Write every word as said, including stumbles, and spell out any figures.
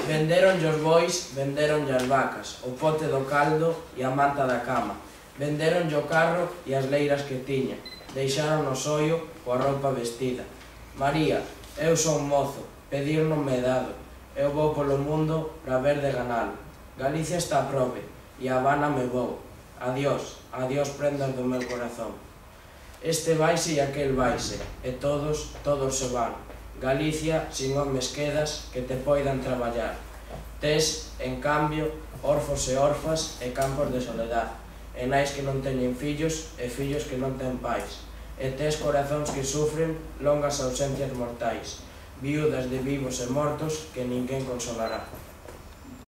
Venderonlle os bois, venderonlle as vacas, o pote do caldo e a manta da cama. Venderonlle o carro e as leiras que tiña. Deixaron o sollo coa roupa vestida. María, eu son mozo, pedir non me dado. Eu vou polo mundo para ver de ganalo. Galicia está a prove, e a Habana me vou. Adiós, adiós prendas do meu corazón. Este vaise e aquel vaise, e todos, todos se van. Galicia, sin homes quedas que te poidan traballar. Tes, en cambio, orfos e orfas e campos de soledad, e nais que non teñen fillos e fillos que non ten pais, e tes corazóns que sufren longas ausencias mortais, viudas de vivos e mortos que ninguén consolará.